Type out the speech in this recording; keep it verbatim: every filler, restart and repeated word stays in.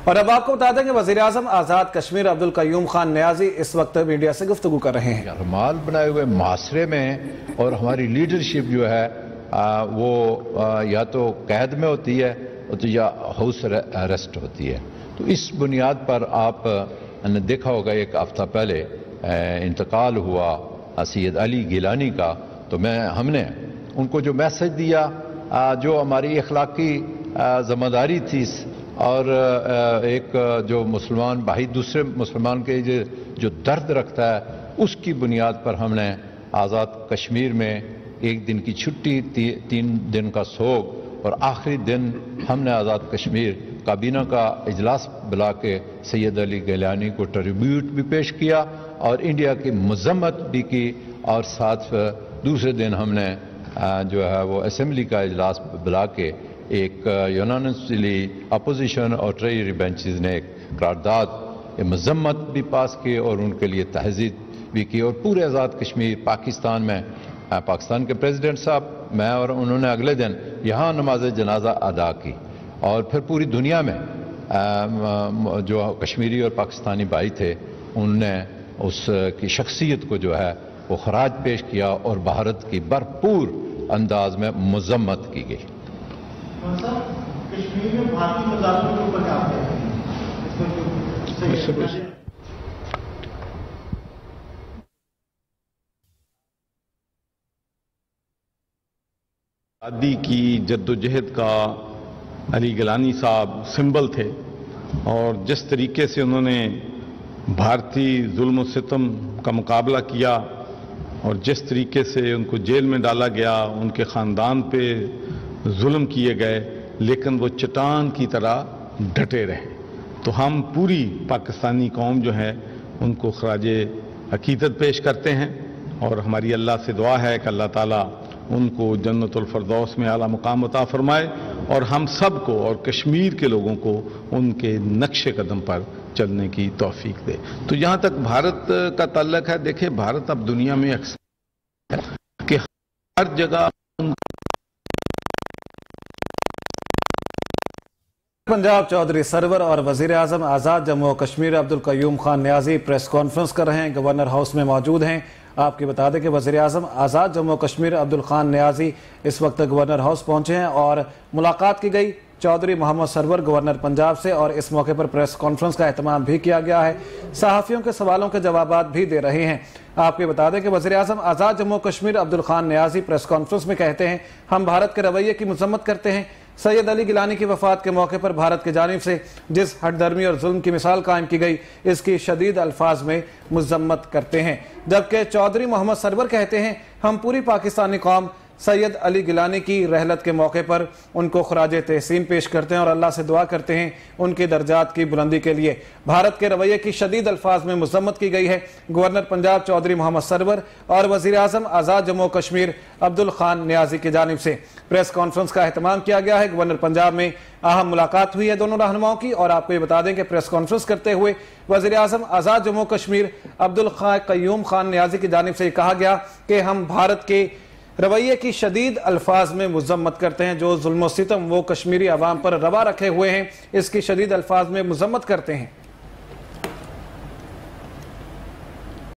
اور اب آپ کو بتا دیں کہ وزیراعظم آزاد کشمیر عبدالقیوم خان نیازی اس وقت میڈیا سے گفتگو کر رہے ہیں۔ رمال بنائے ہوئے معاشرے میں اور ہماری لیڈرشپ جو ہے وہ یا تو قید میں ہوتی ہے یا ہاؤس اریسٹ ہوتی ہے۔ تو اس بنیاد پر آپ نے دیکھا ہوگا ایک ہفتہ پہلے انتقال ہوا سید علی گیلانی کا، تو میں ہم نے ان کو جو میسج دیا، جو ہماری اخلاقی ذمہ داری تھی اور ایک جو مسلمان بھائی دوسرے مسلمان کے جو درد رکھتا ہے، اس کی بنیاد پر ہم نے آزاد کشمیر میں ایک دن کی چھٹی، تین دن کا سوگ، اور آخری دن ہم نے آزاد کشمیر کابینہ کا اجلاس بلا کے سید علی گیلانی کو ٹریبیوٹ بھی پیش کیا اور انڈیا کی مذمت بھی کی، اور ساتھ دوسرے دن ہم نے جو ہے وہ اسمبلی کا اجلاس بلا کے ایک یونانسلی اپوزیشن اور ٹریجری بینچز نے ایک قرارداد مذمت بھی پاس کی اور ان کے لیے تہذیب بھی کی، اور پورے آزاد کشمیر پاکستان میں پاکستان کے پریزیڈنٹ صاحب میں اور انہوں نے اگلے دن یہاں نماز جنازہ ادا کی، اور پھر پوری دنیا میں جو کشمیری اور پاکستانی بھائی تھے ان نے اس کی شخصیت کو جو ہے وہ خراج پیش کیا اور بھارت کی بھرپور انداز میں مذمت کی گئی۔ کشمیر میں بھارتی مظاہروں کے اوپر کیا کہتے ہیں؟ آزادی کی جدوجہد کا علی گیلانی صاحب سمبل تھے، اور جس طریقے سے انہوں نے بھارتی ظلم و ستم کا مقابلہ کیا اور جس طریقے سے ان کو جیل میں ڈالا گیا، ان کے خاندان پہ ظلم کیے گئے، لیکن وہ چٹان کی طرح ڈٹے رہے۔ تو ہم پوری پاکستانی قوم جو ہے ان کو خراج عقیدت پیش کرتے ہیں، اور ہماری اللہ سے دعا ہے کہ اللہ تعالیٰ ان کو جنت الفردوس میں اعلیٰ مقام عطا فرمائے، اور ہم سب کو اور کشمیر کے لوگوں کو ان کے نقش قدم پر چلنے کی توفیق دے۔ تو جہاں تک بھارت کا تعلق ہے، دیکھیں بھارت اب دنیا میں اکثر کہ ہر جگہ پنجاب چودھری سرور اور وزیر اعظم آزاد جموں و کشمیر عبدالقیوم خان نیازی پریس کانفرنس کر رہے ہیں، گورنر ہاؤس میں موجود ہیں۔ آپ کی بتا دیں کہ وزیر اعظم آزاد جموں و کشمیر عبدالخان نیازی اس وقت گورنر ہاؤس پہنچے ہیں اور ملاقات کی گئی چودھری محمد سرور گورنر پنجاب سے، اور اس موقع پر پریس کانفرنس کا اہتمام بھی کیا گیا ہے۔ صحافیوں کے سوالوں کے جوابات بھی دے رہے ہیں۔ آپ کو بتا دیں کہ وزیر اعظم آزاد جموں و کشمیر عبدالخان نیازی پریس کانفرنس میں کہتے ہیں، ہم بھارت کے رویے کی مذمت کرتے ہیں۔ سید علی گیلانی کی وفات کے موقع پر بھارت کی جانب سے جس ہٹ درمی اور ظلم کی مثال قائم کی گئی، اس کی شدید الفاظ میں مذمت کرتے ہیں۔ جبکہ چودھری محمد سرور کہتے ہیں، ہم پوری پاکستانی قوم سید علی گیلانی کی رحلت کے موقع پر ان کو خراج تحسین پیش کرتے ہیں اور اللہ سے دعا کرتے ہیں ان کے درجات کی بلندی کے لیے۔ بھارت کے رویے کی شدید الفاظ میں مذمت کی گئی ہے۔ گورنر پنجاب چودھری محمد سرور اور وزیر اعظم آزاد جموں و کشمیر عبدالخان نیازی کی جانب سے پریس کانفرنس کا اہتمام کیا گیا ہے۔ گورنر پنجاب میں اہم ملاقات ہوئی ہے دونوں رہنماؤں کی، اور آپ کو یہ بتا دیں کہ پریس کانفرنس کرتے ہوئے وزیر اعظم آزاد جموں و کشمیر عبدالقیوم خان نیازی کی جانب سے یہ کہا گیا کہ ہم بھارت کے رویے کی شدید الفاظ میں مذمت کرتے ہیں، جو ظلم و ستم وہ کشمیری عوام پر روا رکھے ہوئے ہیں، اس کی شدید الفاظ میں مذمت کرتے ہیں۔